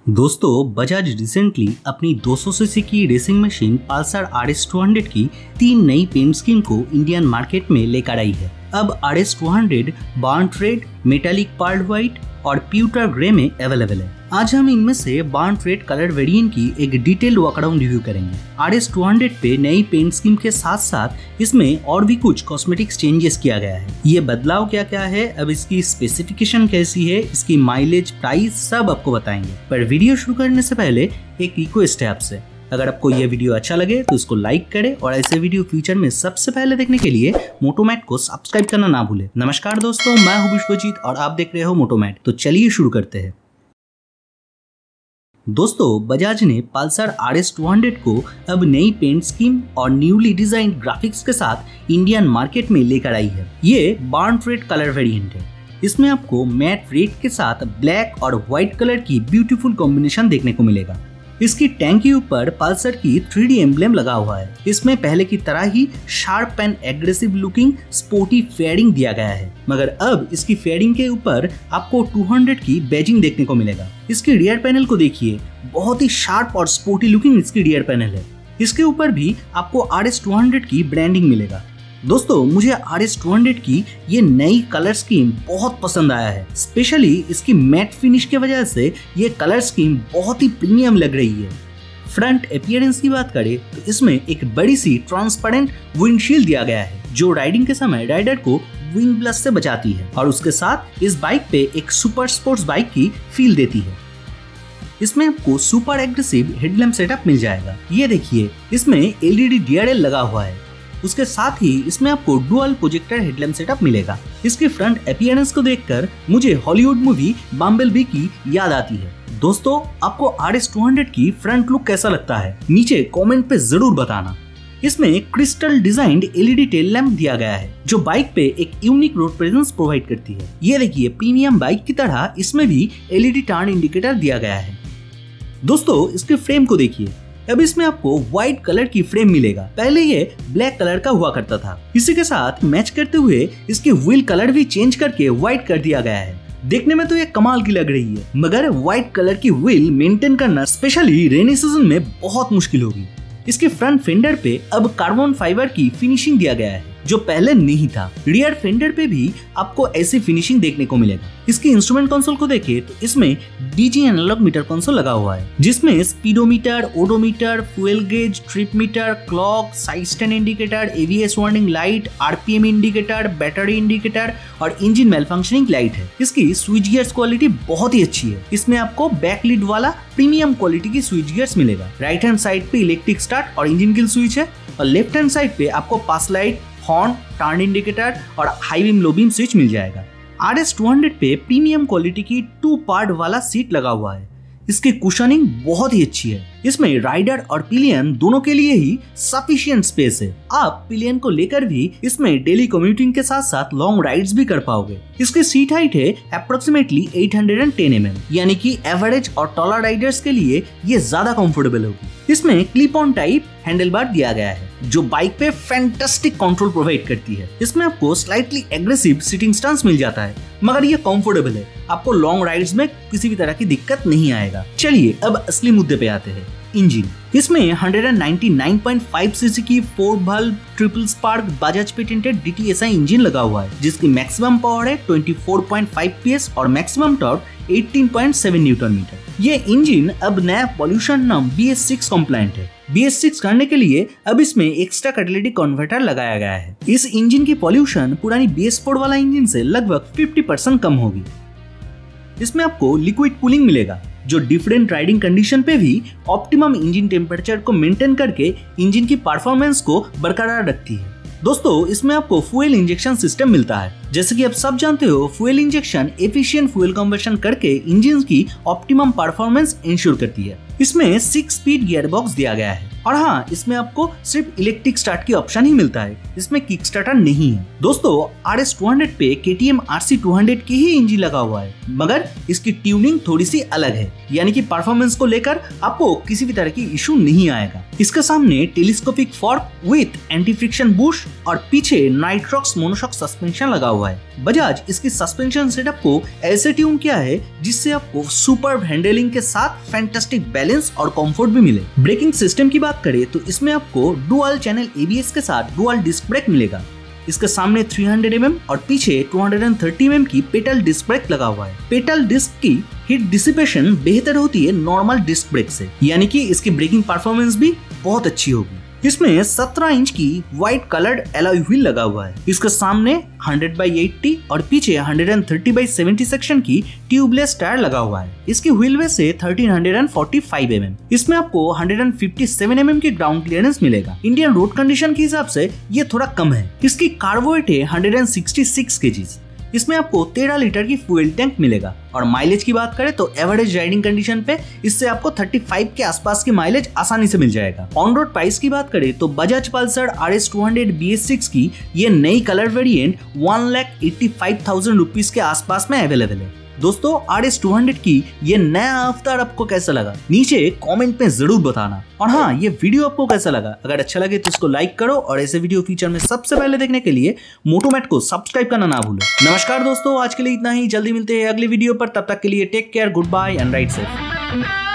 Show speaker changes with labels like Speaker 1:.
Speaker 1: दोस्तों बजाज रिसेंटली अपनी 200 सीसी की रेसिंग मशीन पल्सर RS200 की 3 नई पेंट स्कीम को इंडियन मार्केट में लेकर आई है। अब RS200 burnt red, metallic pearl white और प्यूटर ग्रे में अवेलेबल है। आज हम इनमें से बर्न्ट रेड कलर वेरिएंट की एक डिटेल्ड वॉकडाउन रिव्यू करेंगे। RS200 पे नई पेंट स्कीम के साथ साथ इसमें और भी कुछ कॉस्मेटिक्स चेंजेस किया गया है। ये बदलाव क्या क्या है, अब इसकी स्पेसिफिकेशन कैसी है, इसकी माइलेज, प्राइस सब आपको बताएंगे। पर वीडियो शुरू करने से पहले एक रिक्वेस्ट है आपसे, अगर आपको यह वीडियो अच्छा लगे तो इसको लाइक करें और ऐसे वीडियो फ्यूचर में सबसे पहले देखने के लिए मोटोमैट को सब्सक्राइब करना ना भूलें। नमस्कार दोस्तों, मैं हूं विश्वजीत और आप देख रहे हो मोटोमैट। तो चलिए शुरू करते हैं। दोस्तों बजाज ने पल्सर RS200 को अब नई पेंट स्कीम और न्यूली डिजाइन ग्राफिक्स के साथ इंडियन मार्केट में लेकर आई है। ये बर्न्ट रेड कलर वेरिएंट है। इसमें आपको मैट रेड के साथ ब्लैक और व्हाइट कलर की ब्यूटीफुल कॉम्बिनेशन देखने को मिलेगा। इसकी टैंक के ऊपर पल्सर की 3D एम्ब्लेम लगा हुआ है। इसमें पहले की तरह ही sharp and aggressive looking sporty fairing दिया गया है, मगर अब इसकी फेयरिंग के ऊपर आपको 200 की बैजिंग देखने को मिलेगा। इसकी रियर पैनल को देखिए, बहुत ही शार्प और स्पोर्टी लुकिंग इसकी रियर पैनल है। इसके ऊपर भी आपको RS200 की ब्रांडिंग मिलेगा। दोस्तों मुझे RS200 की ये नई कलर स्कीम बहुत पसंद आया है। स्पेशली इसकी मैट फिनिश की वजह से ये कलर स्कीम बहुत ही प्रीमियम लग रही है। फ्रंट अपीयरेंस की बात करें तो इसमें एक बड़ी सी ट्रांसपेरेंट विंडशील्ड दिया गया है, जो राइडिंग के समय राइडर को विंड ब्लास्ट से बचाती है और उसके साथ इस बाइक पे एक सुपर स्पोर्ट्स बाइक की फील देती है। इसमें आपको सुपर एग्रेसिव हेडलैम्प सेटअप मिल जाएगा। ये देखिए, इसमें LED DRL लगा हुआ है। उसके साथ ही इसमें आपको डुअल प्रोजेक्टर हेडलैम्प सेटअप मिलेगा। इसके फ्रंट अपीयरेंस को देखकर मुझे हॉलीवुड मूवी बम्बलबी की याद आती है। दोस्तों आपको RS200 की फ्रंट लुक कैसा लगता है, नीचे कमेंट पे जरूर बताना। इसमें crystal designed LED tail lamp दिया गया है, जो बाइक पे एक यूनिक रोड प्रेजेंस प्रोवाइड करती है। ये देखिए, प्रीमियम बाइक की तरह इसमें भी LED टर्न इंडिकेटर दिया गया है। दोस्तों इसके फ्रेम को देखिए, अब इसमें आपको व्हाइट कलर की फ्रेम मिलेगा। पहले ये ब्लैक कलर का हुआ करता था। इसी के साथ मैच करते हुए इसकी व्हील कलर भी चेंज करके व्हाइट कर दिया गया है। देखने में तो ये कमाल की लग रही है, मगर व्हाइट कलर की व्हील मेंटेन करना स्पेशली रेनी सीजन में बहुत मुश्किल होगी। इसके फ्रंट फेंडर पे अब कार्बन फाइबर की फिनिशिंग दिया गया है, जो पहले नहीं था। रियर फेंडर पे भी आपको ऐसी फिनिशिंग देखने को मिलेगा। इसकी इंस्ट्रूमेंट कंसोल को देखें तो इसमें DG एनालॉग मीटर कंसोल लगा हुआ है, जिसमें speedometer, odometer, fuel gauge, trip meter, clock, side stand indicator, ABS warning light, RPM indicator, battery indicator और इंजन मेल फंक्शनिंग लाइट है। इसकी स्विच गियर्स क्वालिटी बहुत ही अच्छी है। इसमें आपको बैक लीड वाला प्रीमियम क्वालिटी की स्विच गियर्स मिलेगा। राइट हैंड साइड पे इलेक्ट्रिक स्टार्ट और इंजन किल स्विच है और लेफ्ट हैंड साइड पे आपको pass light, horn, turn indicator और high beam low beam switch मिल जाएगा। RS200 पे प्रीमियम क्वालिटी की 2 पार्ट वाला सीट लगा हुआ है। इसकी कुशनिंग बहुत ही अच्छी है। इसमें राइडर और पिलियन दोनों के लिए ही सफिशिएंट स्पेस है। आप पिलियन को लेकर भी इसमें डेली कम्यूटिंग के साथ साथ लॉन्ग राइड्स भी कर पाओगे। इसकी सीट हाइट है अप्रोक्सीमेटली 810 mm, यानी कि एवरेज और टॉलर राइडर्स के लिए ये ज्यादा कंफर्टेबल होगी। इसमें clip on type handlebar दिया गया है, जो बाइक पे फैंटास्टिक कंट्रोल प्रोवाइड करती है। इसमें आपको स्लाइटली एग्रेसिव सिटिंग स्टांस मिल जाता है, मगर ये कंफर्टेबल है। आपको लॉन्ग राइड्स में किसी भी तरह की दिक्कत नहीं आएगा। चलिए अब असली मुद्दे पे आते हैं। इंजन, इसमें 199.5 सीसी की 4 valve triple spark Bajaj patented DTSI engine लगा हुआ है, जिसकी मैक्सिमम पावर है 24.5 PS और मैक्सिमम टॉर्क 18.7 न्यूटन मीटर। ये इंजन अब नया पॉल्यूशन नॉर्म BS6 कंप्लायंट है। BS6 करने के लिए अब इसमें एक्स्ट्रा कैटालिटिक कन्वर्टर लगाया गया है। इस इंजन की पॉल्यूशन पुरानी BS4 वाला इंजन से लगभग 50% कम होगी। इसमें आपको लिक्विड कूलिंग मिलेगा, जो डिफरेंट राइडिंग कंडीशन पे भी ऑप्टिमम इंजन टेम्परेचर को मेंटेन करके इंजन की परफॉर्मेंस को बरकरार रखती है। दोस्तों इसमें आपको फ्यूल इंजेक्शन सिस्टम मिलता है। जैसे कि आप सब जानते हो, fuel injection efficient fuel conversion करके इंजन की ऑप्टिमम परफॉर्मेंस इंश्योर करती है। इसमें 6 स्पीड गियर बॉक्स दिया गया है और हाँ, इसमें आपको सिर्फ इलेक्ट्रिक स्टार्ट की ऑप्शन ही मिलता है, इसमें किक स्टार्टर नहीं है। दोस्तों RS200 पे KTM RC200 की ही इंजन लगा हुआ है, मगर इसकी ट्यूनिंग थोड़ी सी अलग है, यानी कि परफॉर्मेंस को लेकर आपको किसी भी तरह की इशू नहीं आएगा। इसके सामने telescopic fork with anti friction boost और पीछे नाइट्रॉक्स मोनोशॉक सस्पेंशन लगा हुआ है। बजाज इसकी सस्पेंशन सेटअप को ऐसे ट्यून किया है जिससे आपको सुपर्ब हैंडलिंग के साथ फैंटास्टिक बैलेंस और कंफर्ट भी मिले। ब्रेकिंग सिस्टम की बात करें तो इसमें आपको डुअल चैनल ABS के साथ डुअल डिस्क ब्रेक मिलेगा। इसके सामने 300 mm और पीछे 230 mm की पेटल डिस्क ब्रेक लगा हुआ है। पेटल डिस्क की हीट डिसिपेशन बेहतर होती है नॉर्मल डिस्क ब्रेक से, यानी कि इसकी ब्रेकिंग परफॉर्मेंस भी बहुत अच्छी होगी। इसमें 17 इंच की व्हाइट कलर्ड एलॉय व्हील लगा हुआ है। इसके सामने 100/80 और पीछे 130/70 सेक्शन की ट्यूबलेस टायर लगा हुआ है। इसकी व्हील बेस से 1345 mm। इसमें आपको 157 mm की ग्राउंड क्लियरेंस मिलेगा। इंडियन रोड कंडीशन के हिसाब से ये थोड़ा कम है। इसकी कार्बो वेट है 166 kg। इसमें आपको 13 लीटर की फ्यूल टैंक मिलेगा और माइलेज की बात करें तो एवरेज राइडिंग कंडीशन पे इससे आपको 35 के आसपास की माइलेज आसानी से मिल जाएगा। ऑन रोड प्राइस की बात करें तो बजाज पल्सर RS200 BS6 की ये नई कलर वेरिएंट 1,85,000 रुपीज के आसपास में अवेलेबल है। दोस्तों RS200 की ये नया अवतार आपको कैसा लगा नीचे कमेंट में जरूर बताना। और हाँ, ये वीडियो आपको कैसा लगा, अगर अच्छा लगे तो इसको लाइक करो और ऐसे वीडियो फीचर में सबसे पहले देखने के लिए मोटोमैट को सब्सक्राइब करना ना भूलो। नमस्कार दोस्तों, आज के लिए इतना ही। जल्दी मिलते हैं अगले वीडियो पर, तब तक के लिए take care, goodbye and ride safe.